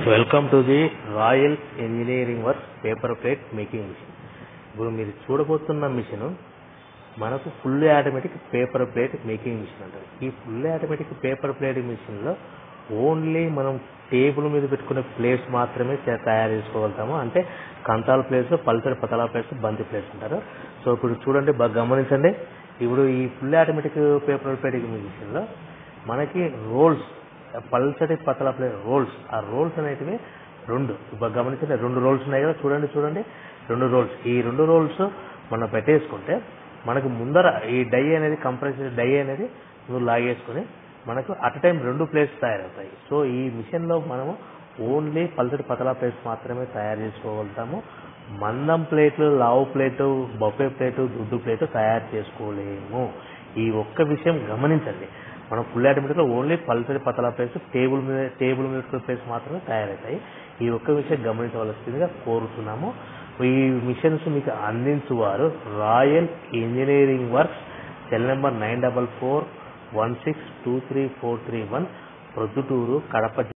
Welcome to the royal engineering works paper plate making machine. ఇప్పుడు మీరు చూడబోతున్న machine మనకు full automatic paper plate making machine అంటారు. ఈ ఫుల్ ఆటోమేటిక్ పేపర్ ప్లేట్ మిషన్లో ఓన్లీ మనం టేబుల్ మీద పెట్టుకునే ప్లేట్స్ మాత్రమే తయారు చేసుకోగలుగుతాము. అంటే కంతాల ప్లేట్స్, పల్సర్ పతలా ప్లేట్స్, బంతి ప్లేట్స్ అంటారు. సో ఇప్పుడు చూడండి, బాగా గమనించండి. ఇప్పుడు ఈ ఫుల్ ఆటోమేటిక్ పేపర్ ప్లేట్ మిషన్లో మనకి రోల్స్, పల్సటి పతలా ప్లేట్ రోల్స్, ఆ రోల్స్ అనేటివి రెండు, గమనించండి, రెండు రోల్స్ ఉన్నాయి కదా, చూడండి రెండు రోల్స్. ఈ రెండు రోల్స్ మనం పెట్టేసుకుంటే మనకు ముందర ఈ డై అనేది, కంప్రెసర్ డై అనేది నువ్వు లాగేసుకుని మనకు అట్ టైం రెండు ప్లేట్స్ తయారవుతాయి. సో ఈ మిషన్లో మనము ఓన్లీ పల్సటి పతలా ప్లేట్స్ మాత్రమే తయారు చేసుకోగలుగుతాము. మందం ప్లేట్లు, లావు ప్లేటు, బొఫే ప్లేటు, దుడ్డు ప్లేటు తయారు చేసుకోలేము. ఈ ఒక్క విషయం గమనించండి. మనం ఫుల్ ఆటోమేటిక్లో ఓన్లీ పల్సటి పతలా ప్లేట్స్, టేబుల్ మీద ప్లేట్స్ మాత్రమే తయారవుతాయి. ఈ ఒక్క విషయం గమనించవలసిందిగా కోరుతున్నాము. ఈ మిషన్స్ మీకు అందించువారు royal engineering works, cell number 9441623431, Proddatur, Kadapa.